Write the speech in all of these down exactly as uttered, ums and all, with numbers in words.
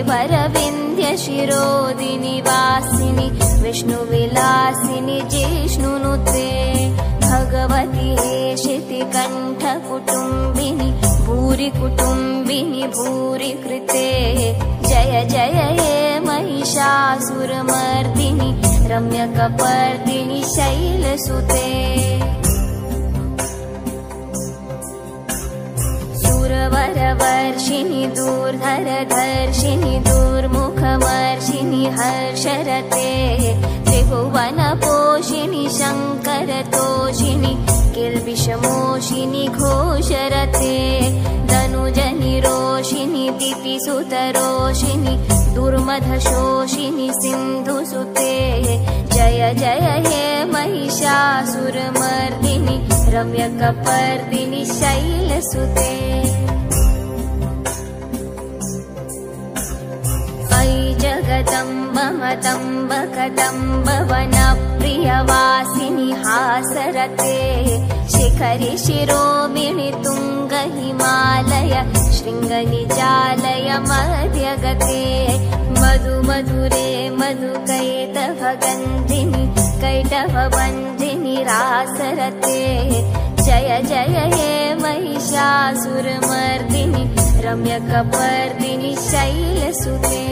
वरविन्ध्य शिरोदिनि वासिनि विष्णुविलासिनि जिष्णुनुते भगवति हेशितिकण्ठ कुटुम्बिनि भूरि कुटुम्बिनि भूरि कृते जय जय हे महिषासुरमर्दिनि रम्यकपर्दिनि शैलसुते सुरवरवर्षिणि दूर्धरधर्षिणि दूर्मुखमर्षिणि हर्षरते त्रिभुवनपोषिणि शङ्करतोषिणि किल्बिषमोषिनि घोषरते धनुजनिरोषिणि दितिसुतरोषिणि दुर्मधशोषिनि सिन्धुसुते जय जय हे महिषासुरमर्दिनि रम्यकपर्दिनि शैलसुते अयि जगदम्ब मदम्ब कदम्ब वनप्रियवासिनि हासरते शिखरि शिरोमिणि तुङ्ग हिमालय शृङ्गनिजालय मध्यगते मधु मधुरे मधुकैटभगन्धिनि कैटभवन्धिनि रासरते जय जय हे महिषासुरमर्दिनि रम्यकपर्दिनि शैलसुते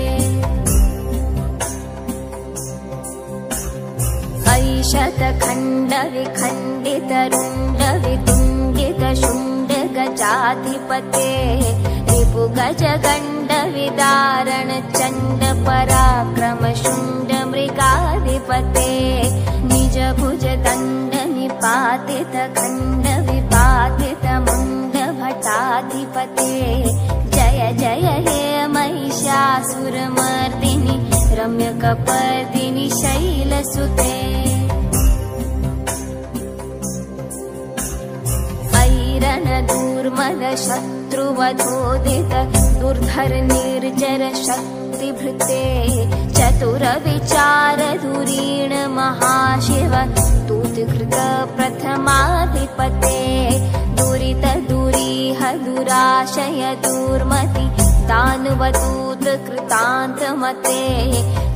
अयि शतखण्ड विखण्डित रुण्ड वितुण्डित शुण्ड गजाधिपते रिपु गज गण्ड विदारण चण्ड पराक्रम शुण्ड मृगाधिपते निज भुज दण्ड निपातित खण्ड विपातित मुण्ड भटाधिपते जय जय हे महिषासुरमर्दिनि रम्यकपर्दिनि शैलसुते दूर्मद शत्रुवधोदित दुर्धर निर्जर शक्तिभृते चतुर विचार धुरीण महाशिव दूतकृत प्रथमाधिपते दुरित दुरीह दुराशय दूर्मति दानवदूत कृतान्तमते